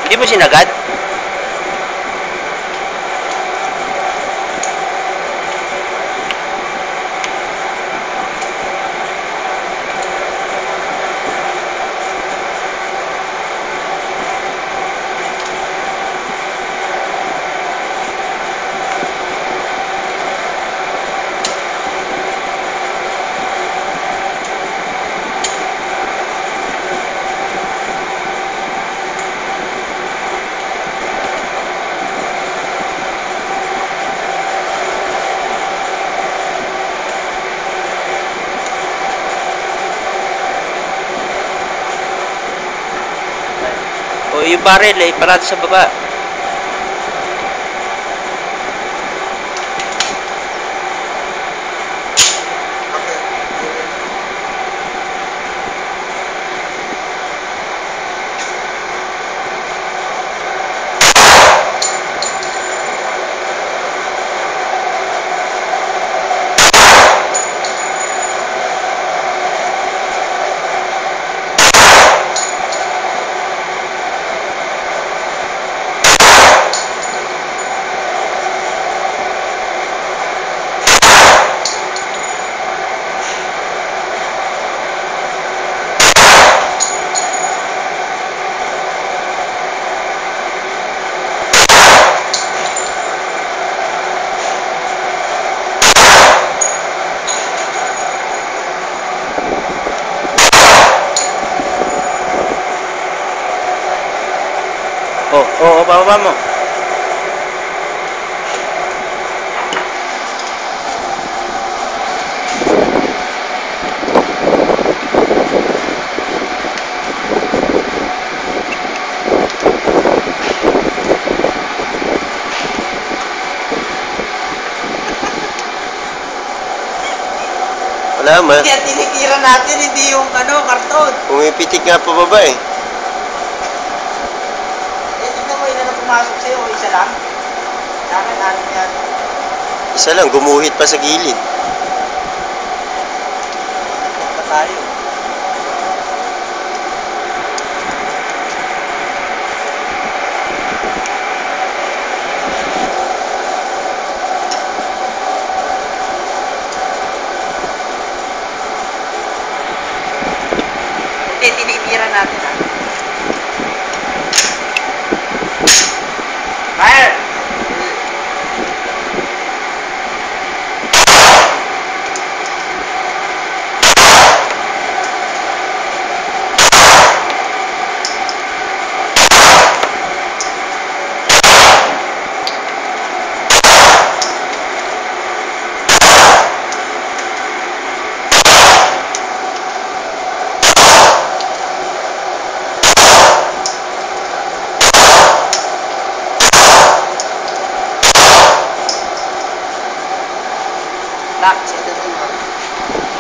Hindi mo sinagad? O yung barrel ay parado sa baba. Oo, bababa mo. Wala man. Hindi at tinitira natin, hindi yung karton. Pumipitik nga pababa eh. Tignan mo, ilan na pumasok sa'yo, isa lang. Sa akin, alam yan. Isa lang, gumuhit pa sa gilid. Nagpag pa tayo. Hindi, tinitira natin Fire! Lock, set it in.